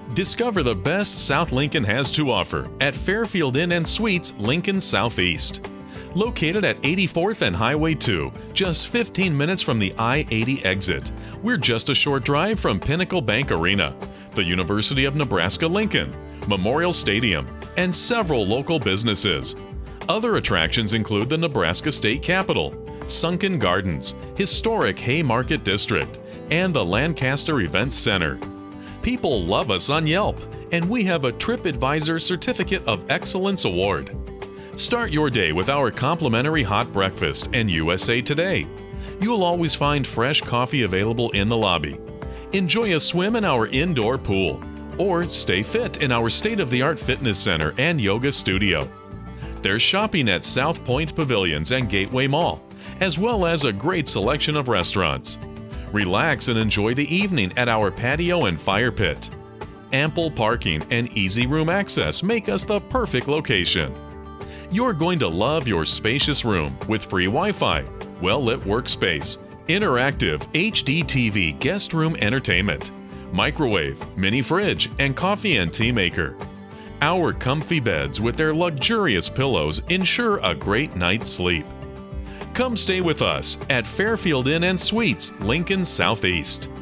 Discover the best South Lincoln has to offer at Fairfield Inn and Suites, Lincoln Southeast. Located at 84th and Highway 2, just 15 minutes from the I-80 exit. We're just a short drive from Pinnacle Bank Arena, the University of Nebraska-Lincoln, Memorial Stadium, and several local businesses. Other attractions include the Nebraska State Capitol, Sunken Gardens, historic Haymarket District, and the Lancaster Events Center. People love us on Yelp, and we have a TripAdvisor Certificate of Excellence Award. Start your day with our complimentary hot breakfast and USA Today. You'll always find fresh coffee available in the lobby. Enjoy a swim in our indoor pool, or stay fit in our state-of-the-art fitness center and yoga studio. There's shopping at SouthPointe Pavilions and Gateway Mall, as well as a great selection of restaurants. Relax and enjoy the evening at our patio and fire pit. Ample parking and easy room access make us the perfect location. You're going to love your spacious room with free Wi-Fi, well-lit workspace, interactive HDTV Guest Room Entertainment, microwave, mini fridge, and coffee and tea maker. Our comfy beds with their luxurious pillows ensure a great night's sleep. Come stay with us at Fairfield Inn and Suites, Lincoln Southeast.